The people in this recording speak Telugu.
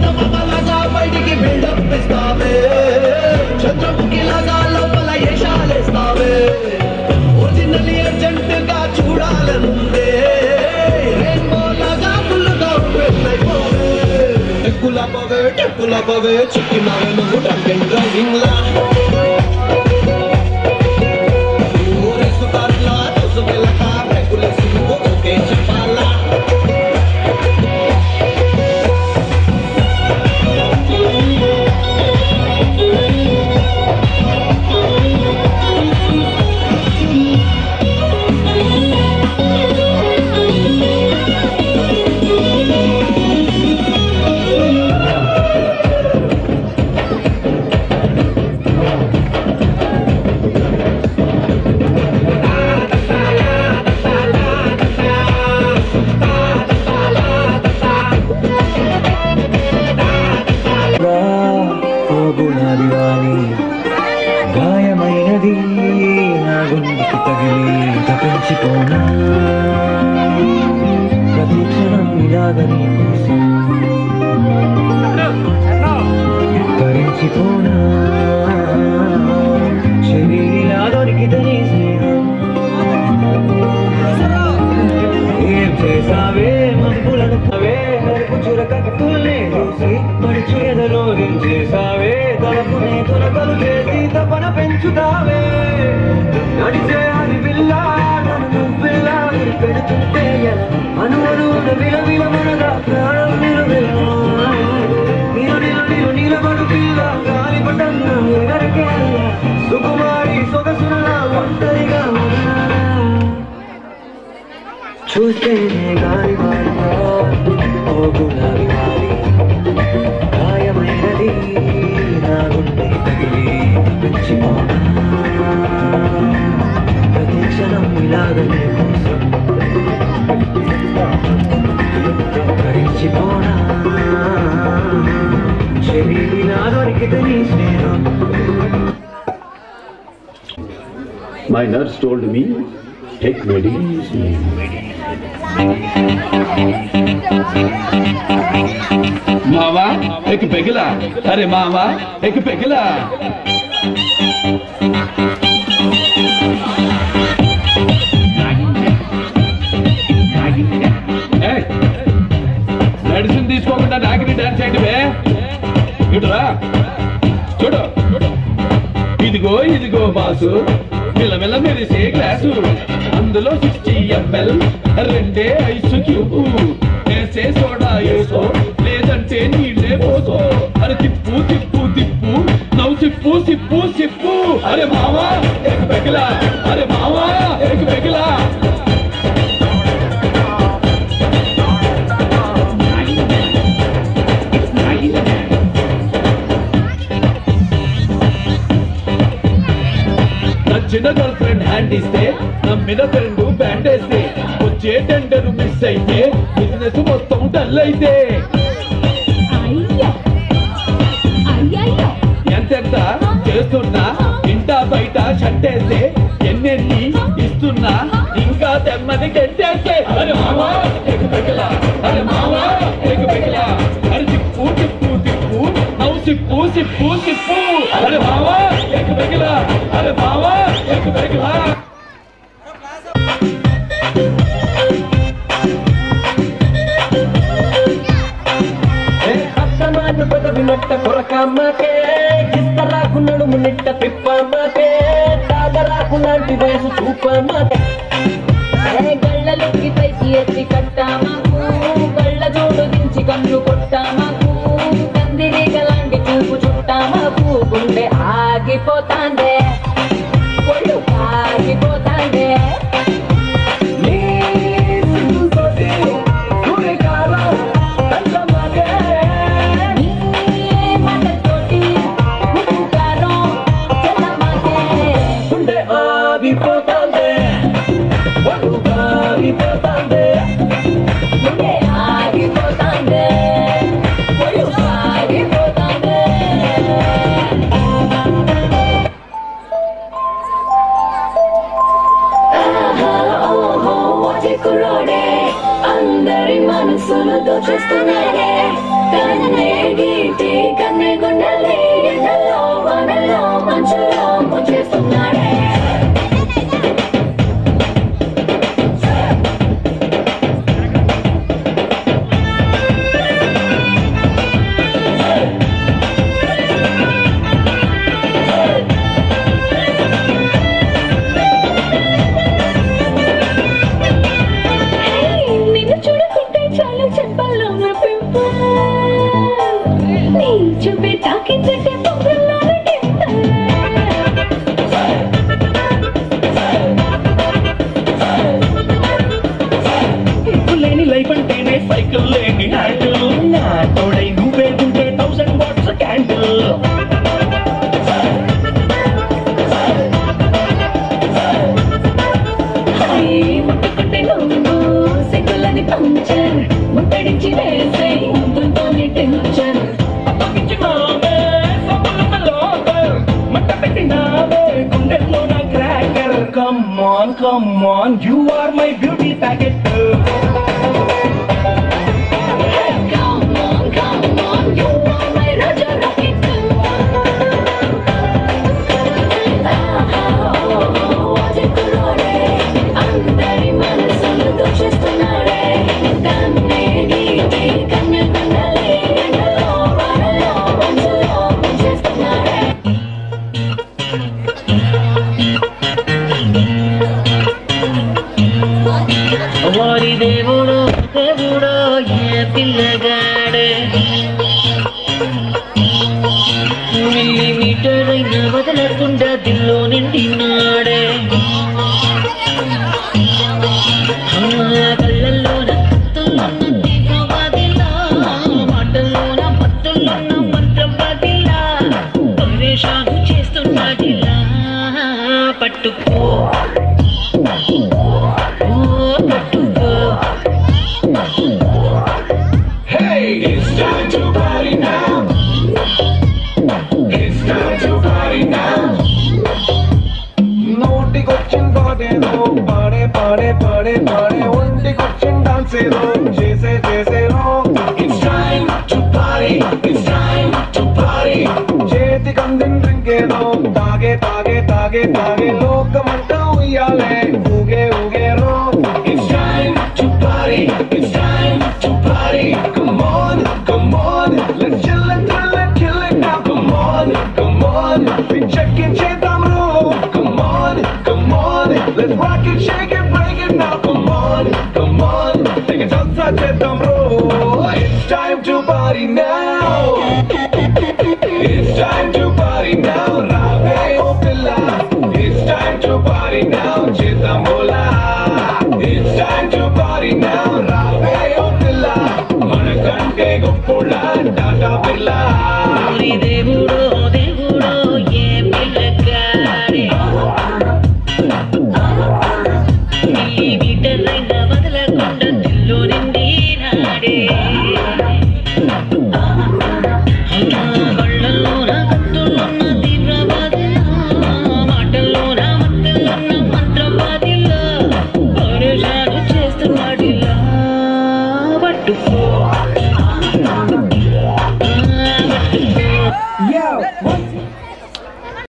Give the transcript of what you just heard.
చందమామలాగా బయటికి బిల్డప్ ఇస్తావే, చంద్రముఖిలాగా లోపల యశాలేస్తావే, ఒరిజినల్లీ అర్జెంట్ గా చూడాలందే, రెయిన్బోలాగా ఫుల్గా పెళ్ళైపోవే, టెక్కుల పవే చిక్కినావే నువ్వు డ్రంక్ అండ్ డ్రైవింగ్ లా, రేసు కార్లా దోసు వెళ్ళక బ్రేకులేసి నువ్వు ఓకే చెప్పాలా. గాయమైనది నా గుండెకి తగిలి తప్పించిపోనా, ప్రతి క్షణం ఇలాగని కోసం తరించిపోనా, శరీరా దొరికితని స్నేహం ఏం చేసావే మంపులను అవే నలుపు చురకత్తుల్ని చూసి మడిచి ఎదలో చేసావే, తలపునే తొలకలు చేసి తపన పెంచుతావే, నడిచే అది విల్లా నన్ను నువ్విల్లా పెడుతుంటే అనువనువున విలవిల మనగా ప్రాణం నిలబడు పిల్ల గాలి పట్టన్న ఎగరకే సుకుమారి సొగసునలా ఒంటరిగా చూస్తే గాలి వాడిగా ఓ గులాబీ వాలి, గాయమైనది నా గుండె తగిలి పెంచిపోనా, ప్రతి క్షణం ఇలాగనే కోసం కరించిపోనా, శరీరా దొరికితని స్నేహం. My nurse told me, take medicine. मावा एक पेगला, अरे मावा एक पेगला, మెడిసిన్ తీసుకోకుండా నాకిని డాన్స్ చేయండి బే, ఇటురా చూడు, ఇదిగో ఇదిగో బాసు మిలమిల మెరిసే గ్లాసు, అందులో 60 ml రెండే ఐస్ క్యూబ్, వేసే సోడా వేసో లేదంటే నీళ్ళే పోసో, అరే తిప్పు తిప్పు తిప్పు నవ్వు సిప్పు సిప్పు సిప్పు, అరే మావా ఏక పెగలా, అరే మావా ఏక పెగలా. నచ్చిన గర్ల్ ఫ్రెండ్ హ్యాండ్ ఇస్తే నమ్మిన ఫ్రెండ్ బ్యాండ్ వేస్తే వచ్చే టెండర్ మిస్ అయితే బిజినెస్ మొత్తం డల్ అయితే, ఎంతెంత చేస్తున్నా ఇంటా బయట షట్టేస్తే ఎన్నెన్ని ఇస్తున్నా ఇంకా తెమ్మని గెట్టేస్తే, అరే మావా ఏక పెగలా, అరే మావా ఏక పెగలా, అరే తిప్పు తిప్పు తిప్పు నవ్వు సిప్పు సిప్పు సిప్పు, అరే మావా ఏక పెగలా, అరే మావా ఏక పెగలా. పదవినట్ట కొరకమ్మకే కిస్తరాకు నడుము నిట్ట తిప్పమ్మకే, తాగరాకు లాంటి వయసు చూపమ్మకే, గళ్ళలోకి పైకి ఎత్తి కట్టామాకు, గళ్ళ జోడు దించి కన్ను కొట్టామాకు, కందిరీగలాంటి చూపు చుట్టామాకు, గుండె ఆగిపోతాందే ఒళ్ళు ఆగిపోతాందే, నీ చూపే తాకిందంటే పొగలాలంటే లేని లైఫ్ అంటేనే సైకిల్ లేని హ్యాండిల్ నా తోడై నువ్వే ఉంటే 1000 వాట్స్ క్యాండిల్ ముట్టుకుంటే నువ్వు సిగ్గులని పంచర్ ముట్టడించి వేసే ముద్దుతోనే tension Come on, come on, you are my beauty packet. Come on, you are my Raja Rocket. వాజెక్కులోనే అందరి మనసులు దోషిస్తున్నాడే కన్నే గీతి కన్యకున్నలే ఎండలో వానలో మంచులో ముంచేస్తున్నాడే వారి దేవుడో దేవుడో ఏ పిల్లగాడే మిల్లీమీటర్ అయినా వదలకుండా దిల్లో నిండినాడే కళ్ళల్లోన మాటల్లోన పత్తుల్లోన మంత్రం పదిలా పరేషాను చేస్తున్నాడిలా పట్టుకో Hey, it's time to party now. It's time to party now. నోటికొచ్చిన పాటేదో పాడే పాడే పాడే పాడే ఒంటికొచ్చిన డాన్సేదో చేసే చేసేదో It's time to party. It's time to party. చేతికందిన డ్రింకేదో తాగే తాగే తాగే తాగే లోకమంతా ఉయ్యాలే ఊగే ఊగేరో It's time to party. It's time to party. Come on, come on. Let's chill it, thrill it, kill it now. Come on, come on. We checkin' chetam ro. Come on, come on. Let's rock it, shake it, break it now. Come on, come on. Take it outside, chetam ro. It's time to party now. It's time to party now. Rave oh pilla. It's time to party now. Chetam bola. It's time to party now. Rave oh pilla. Manakante goppola. Tata Birla.